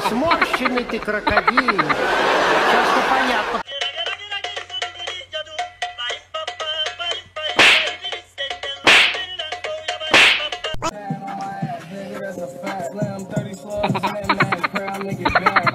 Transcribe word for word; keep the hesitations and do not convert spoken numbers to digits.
Сморщенный ты крокодил. Сейчас-то понятно. That's a fat slam, thirty slows, and that crowd, nigga,